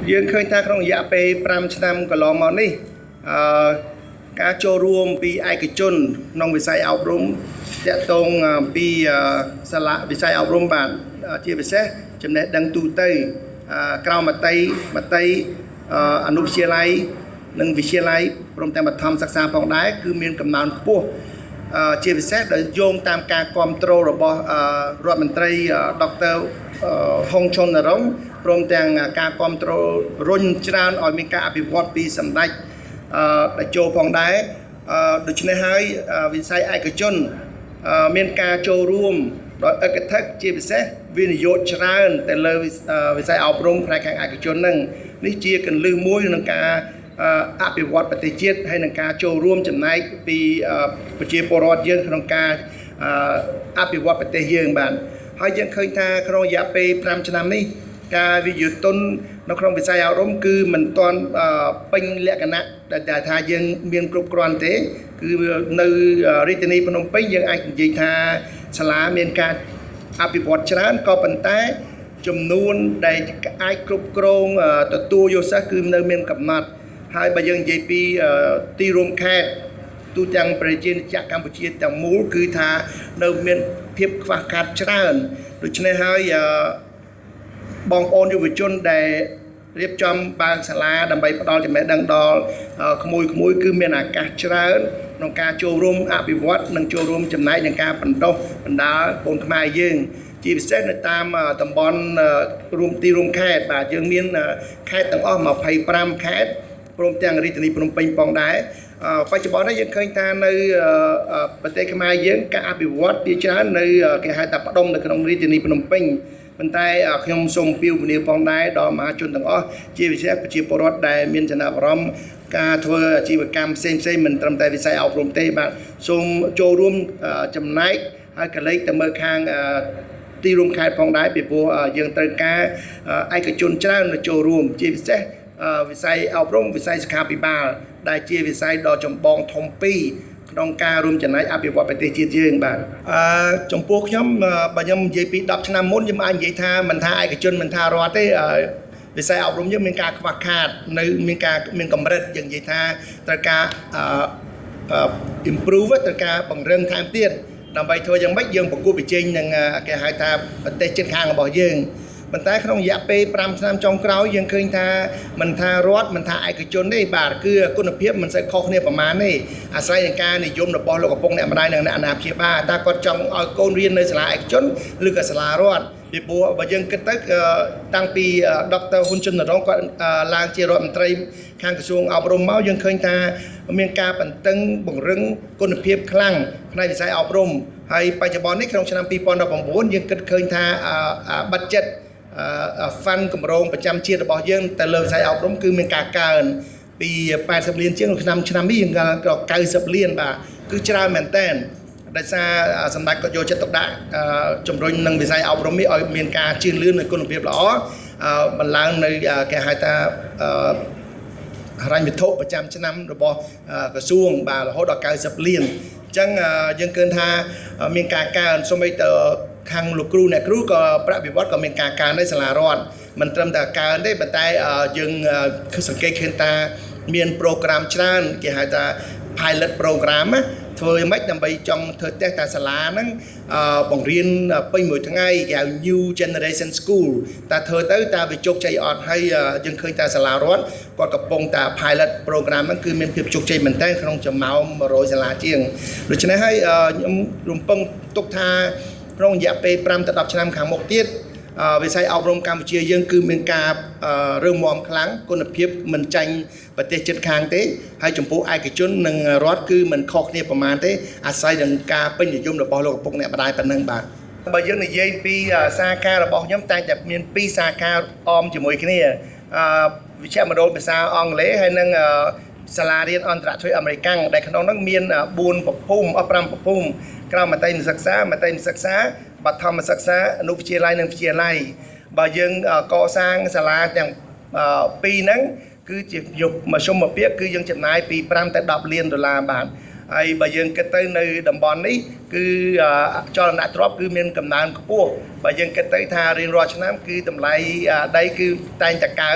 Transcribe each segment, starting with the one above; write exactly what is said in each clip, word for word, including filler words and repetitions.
យើងឃើញថាក្នុងរយៈពេលប្រាំឆ្នាំកន្លងមកនេះអឺការចូលរួមពីឯកជនក្នុងវិស័យអប់រំតាក់ទងពីសាលាវិស័យអប់រំបាទជាពិសេសចំណេះដឹងទូទៅក្រៅមតិមតិអនុវិទ្យាល័យនិងវិទ្យាល័យព្រមទាំងបឋមសិក្សាផងដែរគឺមានកំណើនខ្ពស់ជាពិសេសដែលយោងតាមការគ្រប់គ្រងរបស់រដ្ឋមន្ត្រីដុកទ័រហុងឈុននរងព្រមទាំងការគ្រប់គ្រងរុញច្រានឲ្យមានការអភិវឌ្ឍពីសម្ដេចដែលចូលផងដែរដូច្នេះហើយវិស័យឯកជនមានការចូលរួមដោយឯកថឹកជាពិសេសវិនិយោគច្រើនទៅលើវិស័យអប់រំផ្នែកខាងឯកជននឹងនេះជាកន្លឹះមួយក្នុងការអភិវឌ្ឍប្រទេសជាតិហើយនឹងការចូលរួមចំណែកពីប្រជាពលរដ្ឋយើងក្នុងការអភិវឌ្ឍប្រទេសយើងបាទហើយយើងឃើញថាក្នុងរយៈពេលប្រាំឆ្នាំនេះការវិនិយោគទុននៅក្នុងវិស័យអប់រំគឺមិនទាន់ពេញលក្ខណៈដែលថាយើងមានគ្រប់គ្រាន់ទេគឺនៅរាជធានីភ្នំពេញយើងអាចនិយាយថាសាលាមានការអភិវឌ្ឍច្រើនក៏ប៉ុន្តែចំនួនដែលអាចគ្រប់គ្រងទទួលយកសិស្សគឺនៅមានកំណត់ហើយបើយើងនិយាយពីទីរួមខេត្តទូទាំងប្រជាជាតិកម្ពុជាទាំងមូលគឺថានៅមានភាពខ្វះខាតច្រើនដូច្នេះហើយបងប្អូនយុវជនដែលរៀបចំបើកសាលាដើម្បីផ្ដល់ចំណេះដឹងដល់ក្មួយក្មួយគឺមានឱកាសច្រើនក្នុងការចូលរួមអភិវឌ្ឍនិងចូលរួមចំណែកក្នុងការបណ្ដុះបណ្ដាលកូនខ្មែរយើងជាពិសេសនៅតាមតំបន់រួមទីរួមខេត្តបាទយើងមានខេត្តទាំងអស់ម្ភៃប្រាំខេត្តព្រមទាំងរាជធានីភ្នំពេញផងដែរបច្ចុប្បន្ននេះយើងឃើញថានៅប្រទេសខ្មែរយើងការអភិវឌ្ឍជាច្រើននៅគេហៅថាផ្ដុំនៅក្នុងរាជធានីភ្នំពេញប៉ុន្តែខ្ញុំសូមពាវនាវផងដែរដល់មហាជនទាំងអស់ជាពិសេសប្រជាពលរដ្ឋដែលមានចំណាប់អារម្មណ៍ការធ្វើអាជីវកម្មផ្សេងផ្សេងមិនត្រឹមតែវិស័យអប់រំទេបាទសូមចូលរួមចំណែកហើយកលេចទៅមើលខាងទីរួមខេត្តផងដែរពីព្រោះយើងត្រូវការឯកជនច្រើនទៅចូលរួមជាពិសេសវិស័យអប់រំវិស័យសុខាភិបាលដែលជាវិស័យដ៏ចម្បងធំពីរក្នុងការរួមចំណែកអភិវឌ្ឍប្រទេសជាតិយើងបាទអឺចំពោះខ្ញុំបើខ្ញុំនិយាយពីដប់ឆ្នាំមុនខ្ញុំអាចនិយាយថាមិនថាឯកជនមិនថារដ្ឋទេវិស័យអប់រំយើងមានការខ្វះខាតនៅមានការមានកម្រិតយើងនិយាយថាត្រូវការអឺ improve ត្រូវការបង្រឹងថែមទៀតដើម្បីធ្វើយ៉ាងម៉េចយើងប្រកួតប្រជែងនឹងគេហៅថាប្រទេសជិតខាងរបស់យើងប៉ុន្តែក្នុងរយៈពេលប្រាំឆ្នាំចុងក្រោយយើងឃើញថាមិនថារដ្ឋមិនថាឯកជនទេបាទគឺគុណភាពមិនសូវខុសគ្នាប្រមាណទេអាស្រ័យនឹងការនិយមរបស់លោកកំពុងអ្នកម្ដាយនិងអ្នកអាណាព្យាបាលតើគាត់ចង់ឲ្យកូនរៀននៅសាលាឯកជនឬក៏សាលារដ្ឋពីព្រោះបើយើងគិតទៅតាំងពីដុកទ័រហ៊ុនជុននរងគាត់ឡើងជារដ្ឋមន្ត្រីខាងក្រសួងអប់រំមកយើងឃើញថាមានការបន្តឹងបង្រឹងគុណភាពខ្លាំងផ្នែកវិស័យអប់រំហើយបច្ចុប្បន្ននេះក្នុងឆ្នាំពីរពាន់ដប់ប្រាំបួនយើងគិតឃើញថាប័ណ្ណចិត្តហ្វាន់គម្រោងប្រចាំជាតិរបស់យើងទៅលើវិស័យអប់រំគឺមានការកើនពីប៉ែតសិបលានជាងឆ្នាំឆ្នាំនេះយើងក៏កៅសិបលានបាទគឺច្រើនមែនតើដោយសារសម្ដេចក៏យកចិត្តទុកដាក់ជំរុញនឹងវិស័យអប់រំនេះឲ្យមានការជឿនលឿននិងគុណភាពល្អបន្លឡើងនៅគេហៅថាហិរញ្ញវត្ថុប្រចាំឆ្នាំរបស់ក្រសួងបាទរហូតដល់កៅសិបលានអញ្ចឹងយើងឃើញថាមានការកើនសូម្បីតែខាងលោកគ្រូអ្នកគ្រូក៏ប្រាក់បៀវត្សក៏មានការកើនដែរសាលារដ្ឋមិនត្រឹមតែកើនទេប៉ុន្តែយើងសង្កេតឃើញថាមាន program ច្រើនគេហៅថា pilot program ណាធ្វើយ៉ាងម៉េចដើម្បីចង់ធ្វើតេស្តថាសាលាហ្នឹងបង្រៀនពេញមួយថ្ងៃគេហៅ new generation school តែធ្វើទៅតើវាជោគជ័យអត់ហើយយើងឃើញថាសាលារដ្ឋគាត់កំពុងតែ pilot program ហ្នឹងគឺមានភាពជោគជ័យមែនតើក្នុងចំណោមមួយរយសាលាជាងដូច្នេះហើយខ្ញុំរំពឹងទុកថាក្នុងរយៈពេលប្រាំទៅដប់ឆ្នាំខាងមុខទៀតវិស័យអប់រំកម្ពុជាយើងគឺមានការរឹងមាំខ្លាំងគុណភាពមិនចាញ់ប្រទេសជិតខាងទេហើយចំពោះឯកជននិងរដ្ឋគឺមិនខុសគ្នាប្រមាណទេអាស្រ័យនឹងការពេញនិយមរបស់លោកឪពុកអ្នកម្ដាយប៉ុណ្ណឹងបាទបើយើងនិយាយពីសាខារបស់ខ្ញុំតែងតែមានពីរសាខាអមជាមួយគ្នាវិជ្ជាមណ្ឌលភាសាអង់គ្លេសហើយនិងសាលារៀនអន្តរជាតិអាមេរិកដែលក្នុងនោះមានបួនប្រភូមិអស់ប្រាំប្រភូមិក្រៅមតិសិក្សាមតិសិក្សាបឋមសិក្សាអនុវិទ្យាល័យនិងវិទ្យាល័យបើយើងកសាងសាលាទាំងពីរហ្នឹងគឺជាយុគមធ្យមភាពគឺយើងចំណាយពីប្រាំទៅដប់លានដុល្លារបាទហើយបើយើងគិតទៅនៅតំបន់នេះគឺចលនាទ្រព្យគឺមានកំណើនខ្ពស់បើយើងគិតទៅថារៀងរាល់ឆ្នាំគឺតម្លៃដីគឺតែងតែកើន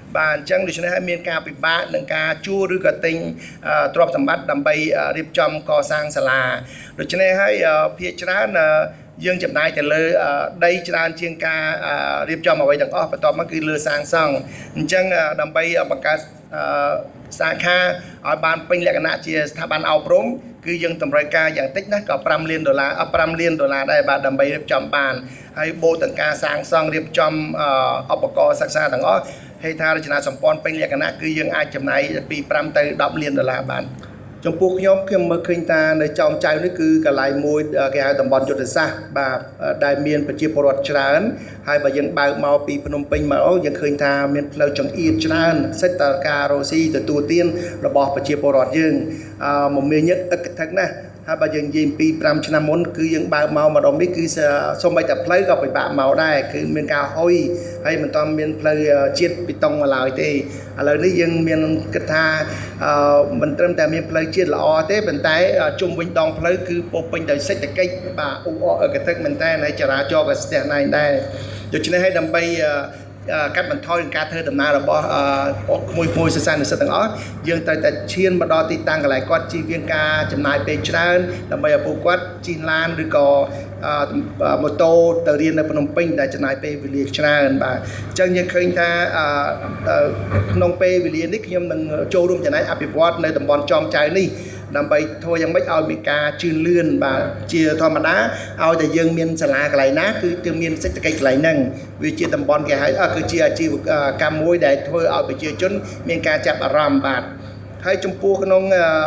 បាទអញ្ចឹងដូច្នេះហើយមានការពិបាកនឹងការជួលឬក៏ទិញទ្រព្យសម្បត្តិដើម្បីរៀបចំកសាងសាលាដូច្នេះហើយភាគច្រើនយើងចំណាយទៅលើដីច្រើនជាងការរៀបចំអ្វីទាំងអស់បន្ទាប់មកគឺលើសាងសង់អញ្ចឹងដើម្បីបង្កើតសាខាឲ្យបានពេញលក្ខណៈជាស្ថាប័នអប់រំគឺយើងតម្រូវការយ៉ាងតិចណាស់ក៏5លានដុល្លារ5លានដុល្លារដែរបាទដើម្បីរៀបចំបានហើយបូទាំងការសាងសង់រៀបចំឧបករណ៍សិក្សាទាំងអស់ហេដ្ឋារចនាសម្ព័ន្ធពេញលក្ខណៈគឺយើងអាចចំណាយពី5ទៅ10លានដុល្លារបាទចំពោះខ្ញុំខ្ញុំមើលឃើញថានៅចောင်းចៅនេះគឺកន្លែងមួយគេហៅតំបន់យុទ្ធសាស្ត្របាទដែលមានប្រជាពលរដ្ឋច្រើនហើយបើយើងបើកមកពីភ្នំពេញមកអូយើងឃើញថាមានផ្លូវចង្អៀតច្រើនសិតតការរស៊ីទទួលទានរបស់ប្រជាពលរដ្ឋយើងអឺមមាញឹកឥតកថឹកណាស់ហើយបើយើងនិយាយពី5ឆ្នាំមុនគឺយើងបើកមកម្ដងនេះគឺសូម្បីតែផ្លូវក៏ពិបាកមកដែរគឺមានការហុយហើយមិនទាន់មានផ្លូវជាតិប៊ីតុងមកឡើយទេឥឡូវនេះយើងមានគិតថាអឺមិនត្រឹមតែមានផ្លូវជាតិល្អទេប៉ុន្តែជុំវិញដងផ្លូវគឺពោពេញដោយសេដ្ឋកិច្ចបាទអ៊ូអរកទឹកមែនតើហើយចរាចរណ៍ក៏ស្ទះណែនដែរដូច្នេះហើយដើម្បីកាត់បន្ថយការធ្វើដំណើររបស់ក្មួយៗសិស្សានុសិស្សទាំងអស់យើងត្រូវតែឈានមកដល់ទីតាំងកន្លែងគាត់ជិះវៀងការចំណាយពេលច្រើនដើម្បីឲ្យពួកគាត់ជិះឡានឬក៏ម៉ូតូទៅរៀននៅភ្នំពេញដែលចំណាយពេលវេលាច្រើនបាទអញ្ចឹងយើងឃើញថាក្នុងពេលវេលានេះខ្ញុំនឹងចូលរួមចំណែកអភិវឌ្ឍនៅតំបន់ចောင်းចៅនេះដើម្បីធ្វើយ៉ាងម៉េចឲ្យមានការជឿនលឿនបាទជាធម្មតាឲ្យតែយើងមានសាលាកន្លែងណាគឺគឺមានសេដ្ឋកិច្ចកន្លែងហ្នឹងវាជាតំបន់គេហៅគឺជាអាជីវកម្មមួយដែលធ្វើឲ្យប្រជាជនមានការចាប់អារម្មណ៍បាទហើយចំពោះក្នុង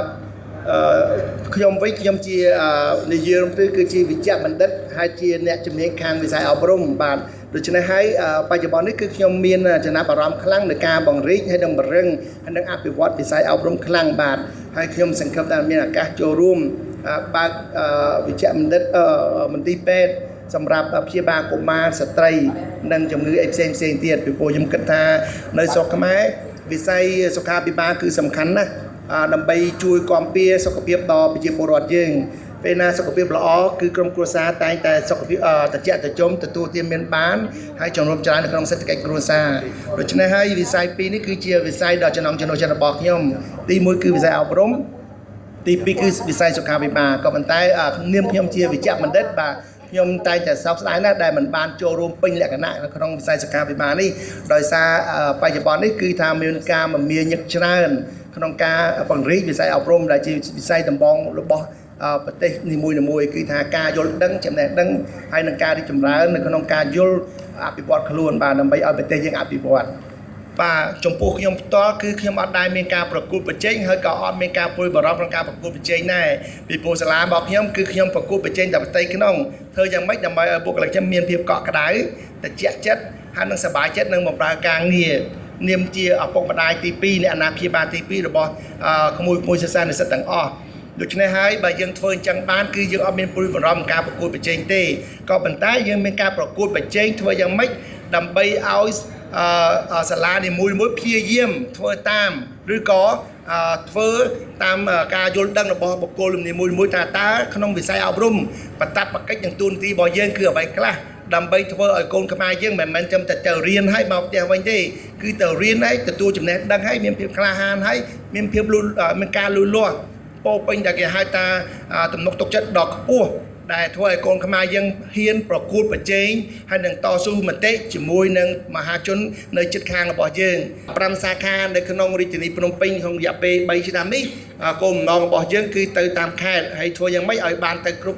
ខ្ញុំវិញខ្ញុំជានាយករដ្ឋមន្ត្រីគឺជាវិជ្ជបណ្ឌិតហើយជាអ្នកជំនាញខាងវិស័យអប់រំបាទដូច្នេះហើយបច្ចុប្បន្ននេះគឺខ្ញុំមានចំណាប់អារម្មណ៍ខ្លាំងនៅការបង្រីកហើយនឹងបង្រឹងហើយនឹងអភិវឌ្ឍវិស័យអប់រំខ្លាំងបាទហើយខ្ញុំសង្ឃឹមថាមានឱកាសចូលរួមបើកវិជ្ជបណ្ឌិតមន្ទីរពេទ្យសម្រាប់ព្យាបាលកុមារស្ត្រីនិងជំងឺអីផ្សេងផ្សេងទៀតពីព្រោះខ្ញុំគិតថានៅស្រុកខ្មែរវិស័យសុខាភិបាលគឺសំខាន់ណាស់ដើម្បីជួយគាំពារសុខភាពដល់ប្រជាពលរដ្ឋយើងពេលណាសុខភាពល្អគឺក្រុមគ្រួសារតែងតែសុខភាពត្រជាក់ត្រជុំទទួលទានមានបានហើយជំរុញច្រើននៅក្នុងសេដ្ឋកិច្ចគ្រួសារដូច្នេះហើយវិស័យពីរនេះគឺជាវិស័យដ៏ចំណងចំណុចចិត្តរបស់ខ្ញុំទីមួយគឺវិស័យអប់រំទីពីរគឺវិស័យសុខាភិបាលក៏ប៉ុន្តែនាមខ្ញុំជាវិជ្ជបណ្ឌិតបាទខ្ញុំតែងតែសោកស្ដាយណាស់ដែលមិនបានចូលរួមពេញលក្ខណៈនៅក្នុងវិស័យសុខាភិបាលនេះដោយសារបច្ចុប្បន្ននេះគឺថាមានការមមាញឹកច្រើនក្នុងការបង្រីកវិស័យអប់រំដែលជាវិស័យដំបងរបស់ប្រទេសនីមួយៗគឺថាការយល់ដឹងចំណេះដឹងហើយនឹងការរីកចម្រើននៅក្នុងការយល់អភិវឌ្ឍខ្លួនបាទដើម្បីឲ្យប្រទេសយើងអភិវឌ្ឍបាទចំពោះខ្ញុំផ្ទាល់គឺខ្ញុំអត់ដែលមានការប្រកួតប្រជែងហើយក៏អត់មានការព្រួយបារម្ភក្នុងការប្រកួតប្រជែងដែរពីព្រោះសាលារបស់ខ្ញុំគឺខ្ញុំប្រកួតប្រជែងតែផ្ទៃក្នុងធ្វើយ៉ាងម៉េចដើម្បីឲ្យបុគ្គលិកខ្ញុំមានភាពកក់ក្ដៅត្រជាក់ចិត្តហើយនឹងសប្បាយចិត្តនឹងបម្រើការងារនាមជាឪពុកម្ដាយទីពីរអ្នកអាណាព្យាបាលទីពីររបស់ក្មួយៗសិស្សានុសិស្សទាំងអស់ដូច្នេះហើយបើយើងធ្វើអញ្ចឹងបានគឺយើងអត់មានព្រួយបារម្ភការប្រកួតប្រជែងទេក៏ប៉ុន្តែយើងមានការប្រកួតប្រជែងធ្វើយ៉ាងម៉េចដើម្បីឲ្យសាលានីមួយៗព្យាយាមធ្វើតាមឬក៏ធ្វើតាមការយល់ដឹងរបស់បុគ្គលនីមួយៗថាតើក្នុងវិស័យអប់រំបតបកិច្ចនិងទូនទីរបស់យើងគឺអ្វីខ្លះដើម្បីធ្វើឲ្យកូនខ្មែរយើងមិនមែនចាំតែទៅរៀនហើយមកផ្ទះវិញទេគឺទៅរៀនហើយទទួលចំណេះដឹងហើយមានភាពក្លាហានហើយមានភាពមានការលូតលាស់ពោពេញដែលគេហៅថាទំនុកទុកចិត្តដ៏ខ្ពស់ដែលធ្វើឲ្យកូនខ្មែរយើងហ៊ានប្រកួតប្រជែងហើយនឹងតស៊ូមតិជាមួយនឹងមហាជននៅជិតខាងរបស់យើង5សាខានៅក្នុងរាជធានីភ្នំពេញក្នុងរយៈពេល3ឆ្នាំនេះគោលបំណងរបស់យើងគឺទៅតាមខេត្តហើយធ្វើយ៉ាងម៉េចឲ្យបានទៅគ្រប់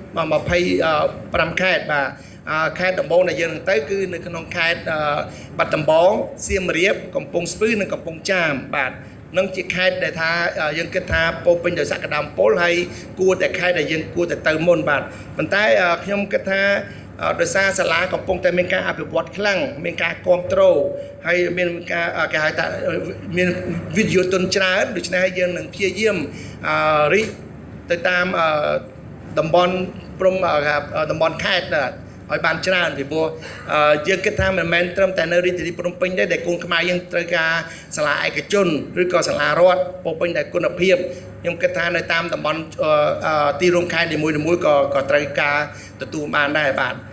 25ខេត្តបាទខេត្តដំបងដែលយើងនឹងទៅគឺនៅក្នុងខេត្តបាត់ដំបងសៀមរាបកំពង់ស្ពឺនិងកំពង់ចាមបាទនឹងជាខេត្តដែលថាយើងគិតថាពោពេញដោយសក្តានុពលហើយគួរតែខេត្តដែលយើងគួរតែទៅមុនបាទប៉ុន្តែខ្ញុំគិតថាដោយសារសាលាកំពុងតែមានការអភិវឌ្ឍខ្លាំងមានការគ្រប់គ្រងហើយមានការគេហៅថាមានវិទ្យាទិន្នច្រើនដូច្នេះហើយយើងនឹងព្យាយាមរីកទៅតាមតំបន់ព្រំតំបន់ខេត្តឲ្យបានច្រើនពីព្រោះយើងគិតថាមិនមែនត្រឹមតែនៅរាជធានីភ្នំពេញទេដែលកូនខ្មែរយើងត្រូវការសាលាឯកជនឬក៏សាលារដ្ឋពោពេញតែគុណភាពខ្ញុំគិតថានៅតាមតំបន់ទីរួមខេត្តនីមួយៗក៏ក៏ត្រូវការទទួលបានដែរបាទ